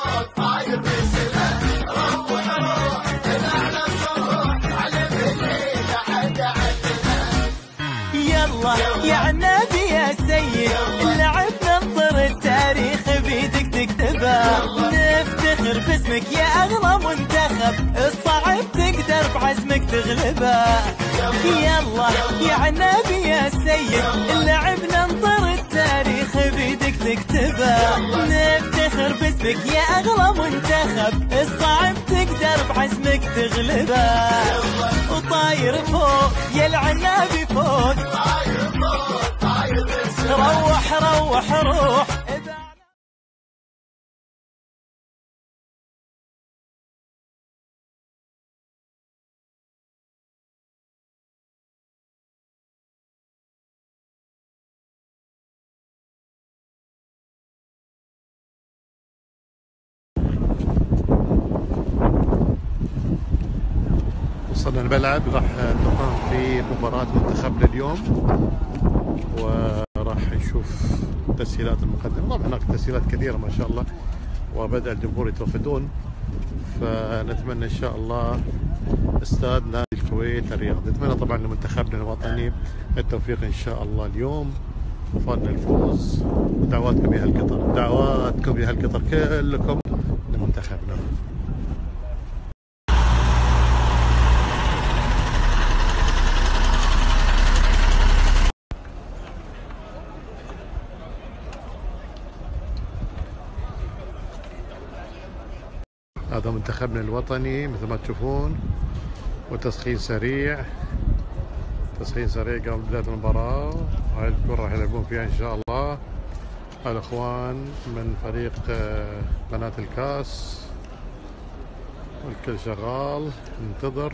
يلا يا نبي يا سيد اللعب ننطر التاريخ بيدك تكتبه، نفتخر باسمك يا اغلى منتخب، الصعب تقدر بعزمك تغلبه. يلا يا نبي يا سيد اللعب ننطر التاريخ بيدك تكتبه، نفتخر باسمك يا اغلى منتخب، الصعب تقدر بعزمك تغلبه. وطاير فوق يا العنابي فوق، روح روح روح. وصلنا الملعب، راح نقام في مباراة منتخبنا اليوم، وراح نشوف التسهيلات المقدمة. طبعا هناك تسهيلات كثيرة ما شاء الله، وبدأ الجمهور يتوافدون، فنتمنى إن شاء الله استاد نادي الكويت الرياض. نتمنى طبعا لمنتخبنا الوطني التوفيق إن شاء الله اليوم، وفضل الفوز. ودعواتكم يا هالقطر، دعواتكم يا هالقطر كلكم لمنتخبنا. هذا منتخبنا الوطني مثل ما تشوفون، وتسخين سريع، تسخين سريع قبل بداية المباراة. هاي الكرة راح يلعبون فيها إن شاء الله الأخوان من فريق قناة الكاس، والكل شغال ننتظر.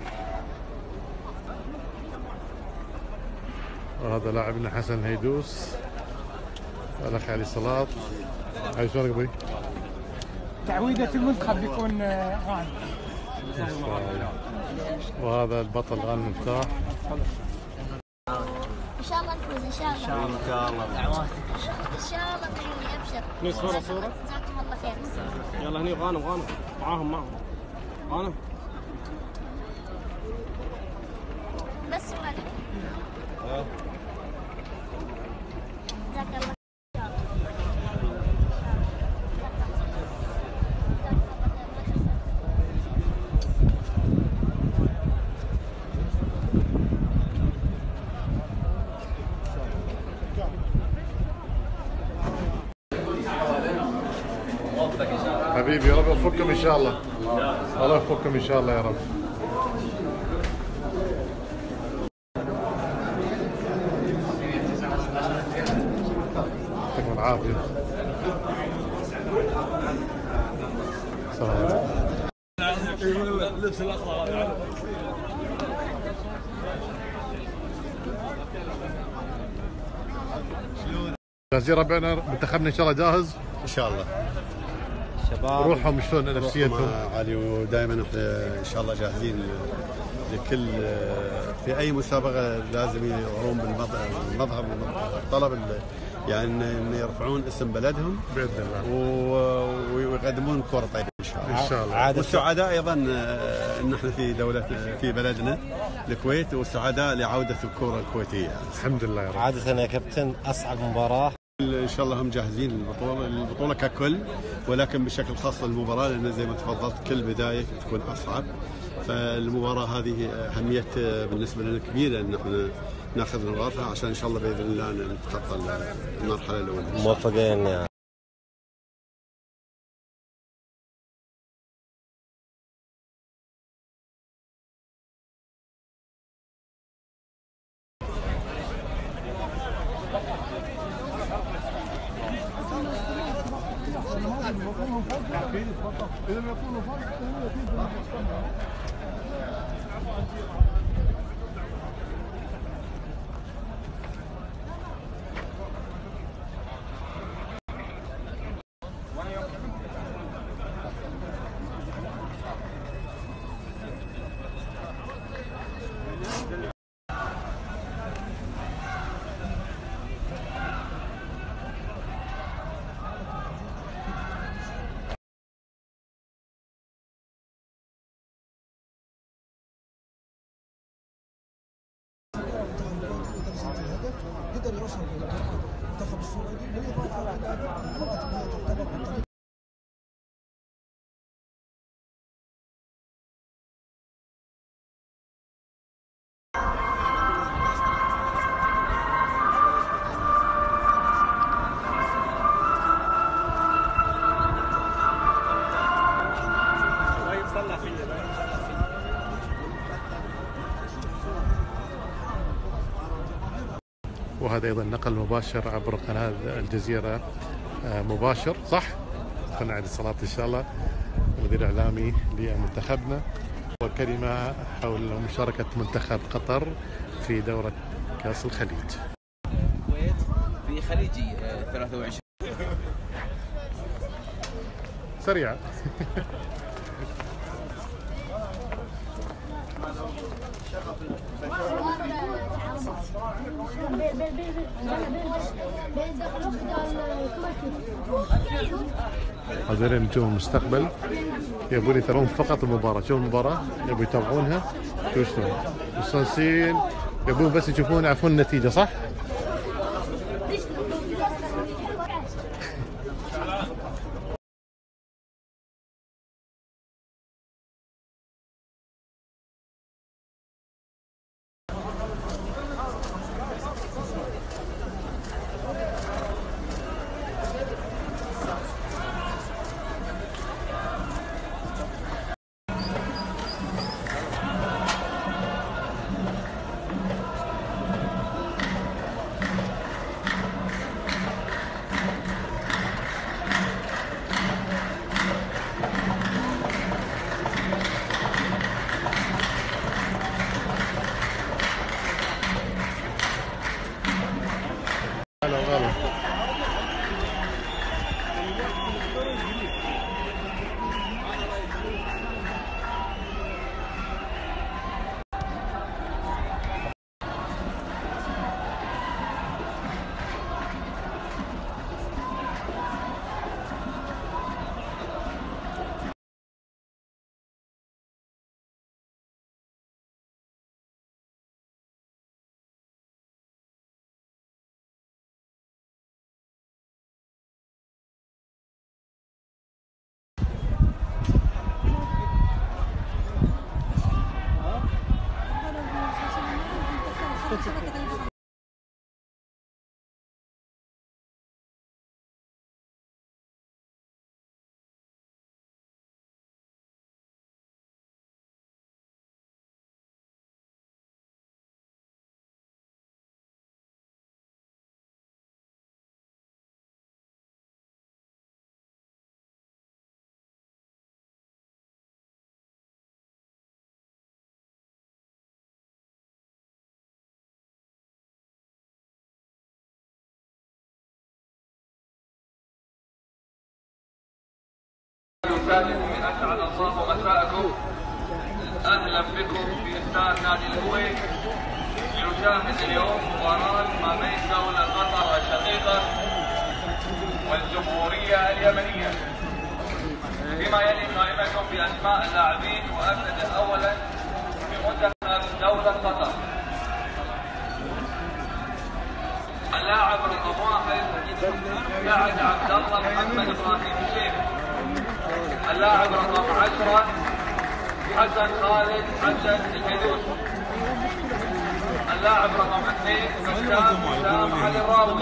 وهذا لاعبنا حسن هيدوس، الأخ علي صلاة. هاي شلونك أبوي؟ تعويضة المنتخب بيكون غانم. وهذا البطل غانم مفتاح. ان شاء الله نفوز ان شاء الله. ان شاء الله دعواتك ان شاء الله تعيني ابشر. صورة جزاكم الله خير. يلا هني غانم معاهم غانم بس سؤال. جزاك الله. حبيبي يا رب يوفقكم ان شاء الله، الله يوفقكم ان شاء الله يا رب. يعطيكم العافيه. السلام عليكم. لبس الاخضر. جاهزين ربعنا؟ منتخبنا ان شاء الله جاهز؟ ان شاء الله. شباب روحهم شلون نفسيتهم؟ عالي، ودائما احنا ان شاء الله جاهزين لكل في اي مسابقه لازم يظهرون بالمظهر الطلب، يعني ان يرفعون اسم بلدهم باذن الله، ويقدمون كره طيبه ان شاء الله. ان شاء الله. والسعداء ايضا ان احنا في دولتنا في بلدنا الكويت، والسعداء لعوده الكره الكويتيه. الحمد لله يا رب. عادة يا كابتن أصعب مباراة ان شاء الله هم جاهزين البطوله ككل، ولكن بشكل خاص المباراه، لان زي ما تفضلت كل بدايه تكون اصعب، فالمباراه هذه اهميه بالنسبه لنا كبيره ان احنا ناخذ نقاطها عشان ان شاء الله باذن الله نتخطى المرحله الاولى. موفقين. وهذا أيضا نقل مباشر عبر قناة الجزيرة مباشر، صح؟ قناة عيد الصلاة إن شاء الله، المدير الإعلامي لمنتخبنا، وكلمة حول مشاركة منتخب قطر في دورة كأس الخليج. الكويت في خليجي 23 سريعة. هذول نجوم المستقبل يبون يتابعون فقط المباراة، شوف المباراة يبون يتابعونها شوف شلون مستانسين، يبون بس يشوفون يعرفون النتيجة، صح؟ من أسعد الله مساءكم، أهلا بكم في استاد نادي الكويت لنشاهد اليوم مباراة ما بين دولة قطر الشقيقة والجمهورية اليمنية. فيما يلي قائمة بأسماء اللاعبين، وأبدأ أولا بمنتخب دولة قطر. اللاعب رقم 1 سعد عبد الله محمد إبراهيم الشيخ. اللاعب رقم 10 حسن خالد حسن الحدود. اللاعب رقم 2 بسام علي الراوي.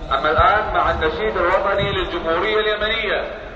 أما الآن مع النشيد الوطني للجمهورية اليمنية.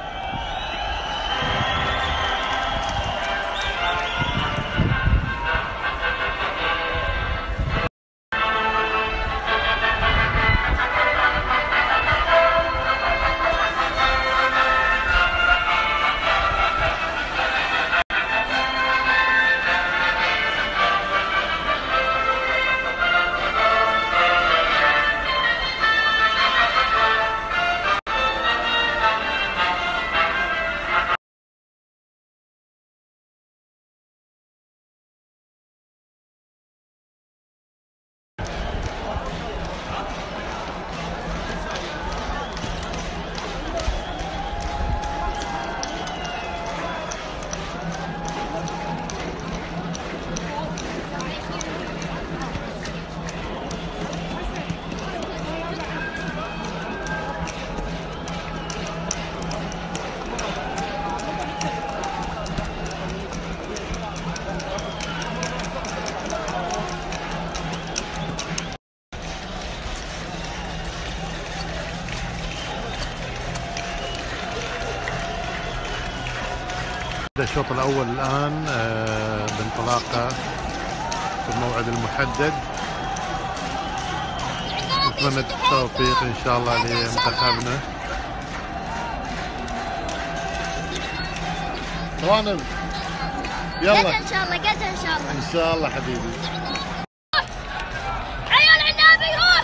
الشوط الأول الآن بانطلاقه في الموعد المحدد. نتمنى التوفيق إن شاء الله لمنتخبنا. غانم يلا قد إن شاء الله، قد إن شاء الله. إن شاء الله حبيبي. عيال عنابي روح.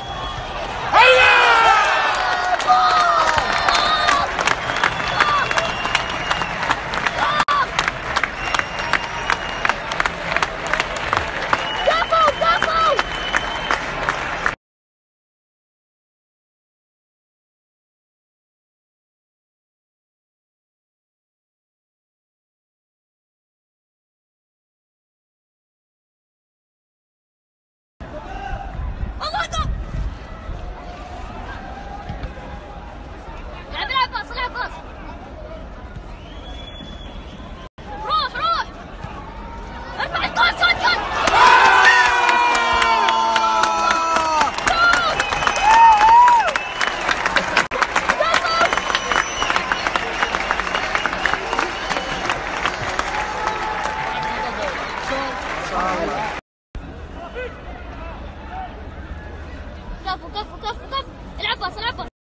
كفو كفو كفو كفو. العب باص العب باص.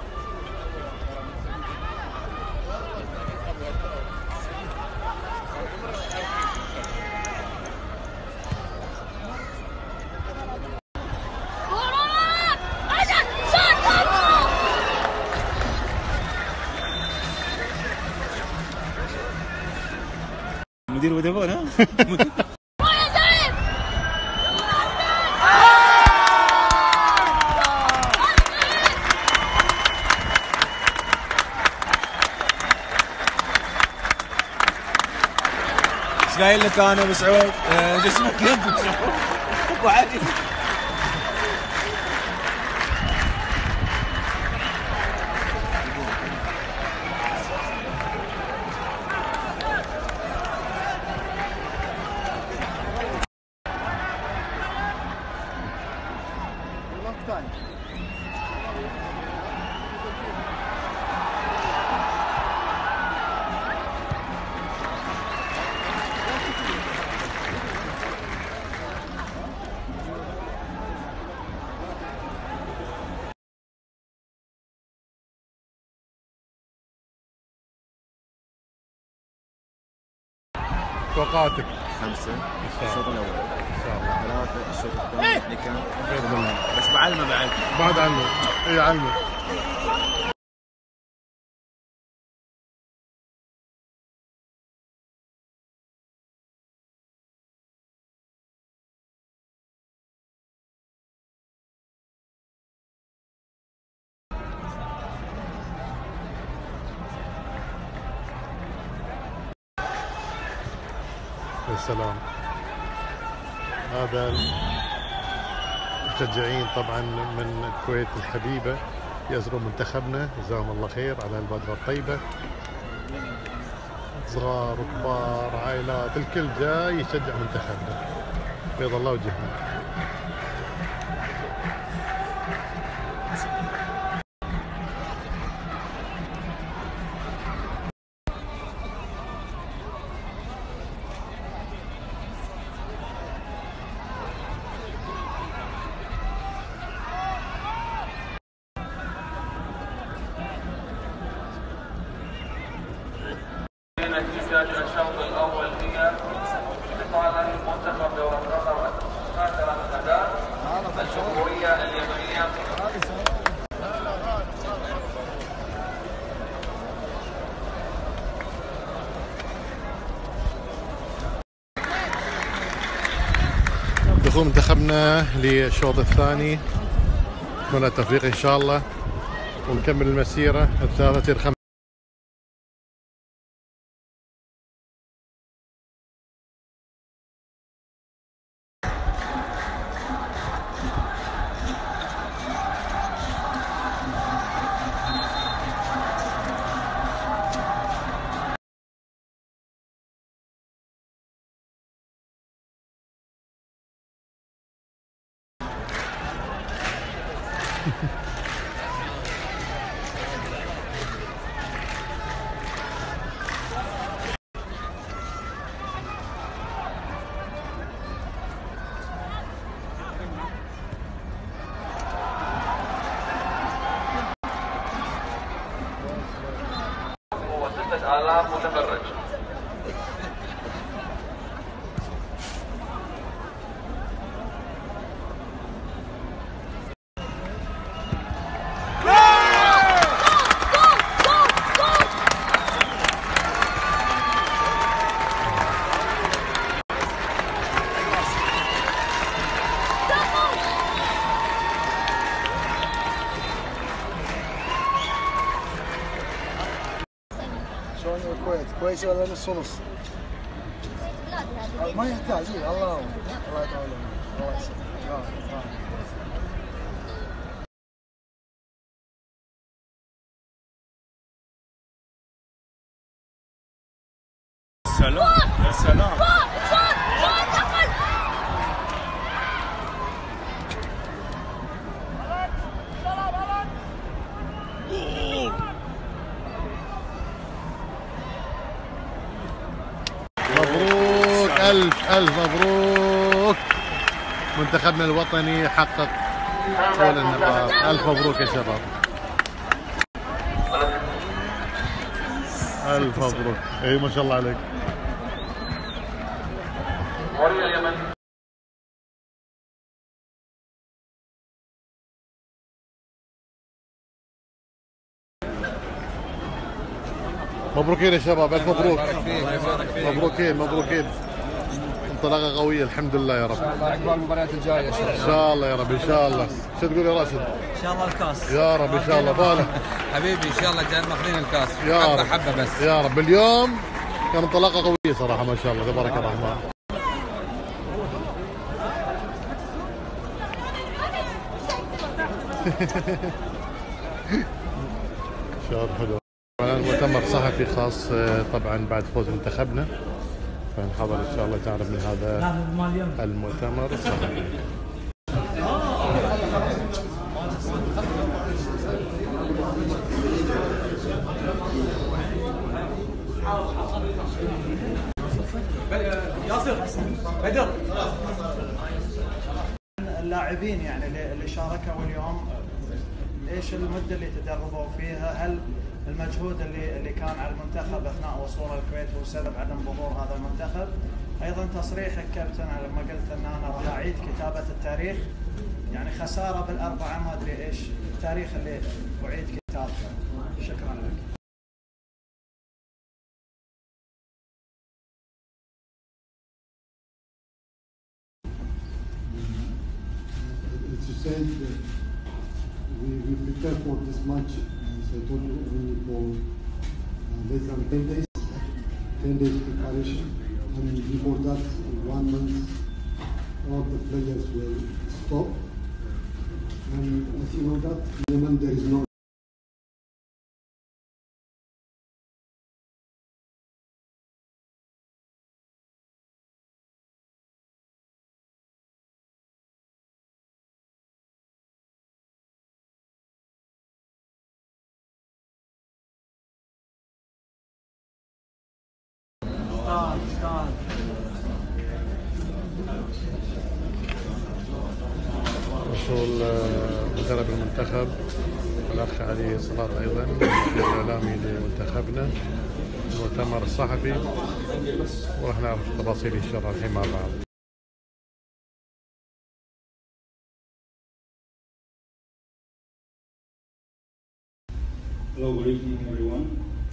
مدير ودافون ها؟ ايش قايل لك انا ابو سعود؟ جسمك ينبت ابو علي. توقعاتك؟ 5 إن شاء الشوط الله. الاول، إن شاء الله. 3 الشوط الثاني كان بس بعلمه بعد عنه. اي علمه. السلام. هذا المشجعين طبعا من الكويت الحبيبة يزروا منتخبنا، جزاهم الله خير على البادرة الطيبة. صغار وكبار عائلات الكل جاي يشجع منتخبنا، بيض الله وجههم. نتيجة الشوط الأول هي لصالح منتخب دولة قطر خاسر الأداء الجمهورية اليمنية. دخول منتخبنا للشوط الثاني، نتمنى التوفيق ان شاء الله ونكمل المسيره الثالثه تصير 5. آلاف متفرج. شلون الكويت؟ كويس ولا نص ونص؟ ما يحتاج. الله يطول الله يسلمك. سلام يا سلام. مبروك، ألف مبروك، منتخبنا الوطني حقق كل النقاط. ألف مبروك يا شباب، ألف مبروك. اي ما شاء الله عليك. مبروكين يا شباب، ألف مبروك. مبروكين انطلاقة قوية الحمد لله يا رب. ان شاء الله عقبال المباريات الجاية ان شاء الله يا رب. ان شاء الله. شو تقول يا راشد؟ ان شاء الله الكاس يا رب ان شاء الله. بالك حبيبي ان شاء الله جايين ماخذين الكاس يا رب. حبه بس يا رب. اليوم كان انطلاقة قوية صراحة ما شاء الله تبارك الرحمن. شعور حلو. مؤتمر صحفي خاص طبعا بعد فوز منتخبنا، فنحضر ان شاء الله تعرف من هذا المؤتمر الصحفي. ياسر بدر، اللاعبين يعني اللي شاركوا اليوم ايش المده اللي تدربوا فيها؟ هل المجهود اللي كان على المنتخب اثناء وصول الكويت هو سبب عدم ظهور هذا المنتخب؟ ايضا تصريحك كابتن لما قلت ان انا راح اعيد كتابه التاريخ، يعني خساره بالاربعه ما ادري ايش التاريخ اللي اعيد كتابته. شكرا لك. As you said, we prepare for this match, as I told you, only for less than 10 days, 10 days preparation, and before that, 1 month, all the players will stop. And as you know that, Yemen there is no وصول مدرب المنتخب الأخ علي صلاح أيضا الاعلامي لمنتخبنا، المؤتمر الصحفي وراح نعرف التفاصيل ان شاء الله الحين مع بعض. Hello, good evening everyone.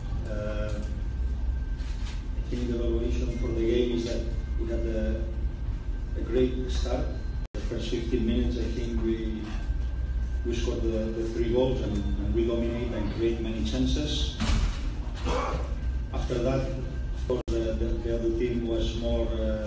I think the evaluation for the game is that we had a great start. The first 15 minutes, I think we scored the 3 goals and we dominate and create many chances. After that, of course, the other team was more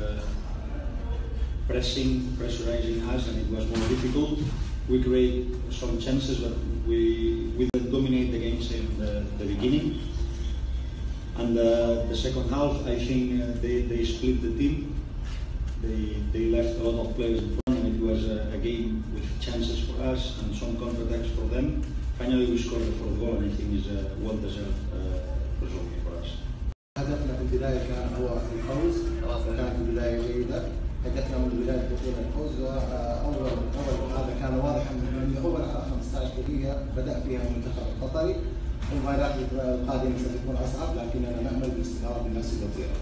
pressurizing us, and it was more difficult. We create some chances, but we didn't dominate the games in the beginning. And the second half, I think they split the team. They left a lot of players in front, and it was a game with chances for us and some counter-attacks for them. Finally, we scored the 4th goal, and I think it's a well-deserved result for us. هدفنا في البداية كان هو الفوز، وكانت البداية جيدة. هدفنا من البداية تكون الفوز، وأول هذا كان واضحا من أول 15 دقيقة بدأ فيها المنتخب القطري. المباريات القادمة ستكون أصعب، لكننا نأمل باستمرار بنفس الوتيرة.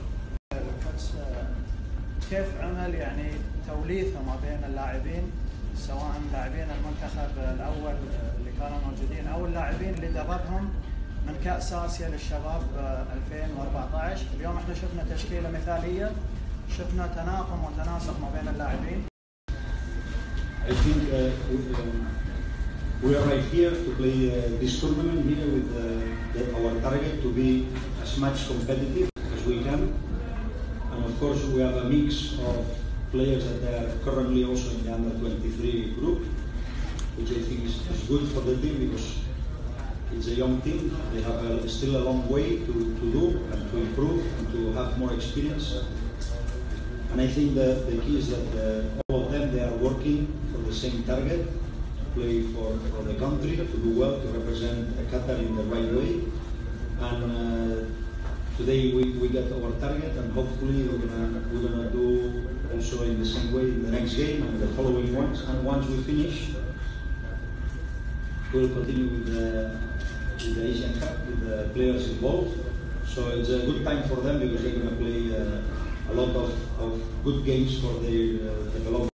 كيف عمل يعني توليفه ما بين اللاعبين، سواء لاعبين المنتخب الأول اللي كانوا موجودين أو اللاعبين اللي دربهم من كأس آسيا للشباب 2014. اليوم احنا شفنا تشكيلة مثالية، شفنا تناغم وتناسق ما بين اللاعبين. I think we arrived here to play this tournament here with our target to be as much competitive as we can. And of course we have a mix of players that are currently also in the under-23 group, which I think is good for the team because it's a young team. They have still a long way to do and to improve and to have more experience. And I think the key is that all of them, they are working for the same target, to play for the country, to do well, to represent Qatar in the right way. And today we get our target, and hopefully we're gonna do also in the same way in the next game and the following ones. And once we finish, we'll continue with the Asian Cup with the players involved. So it's a good time for them because they're gonna play a lot of good games for their development.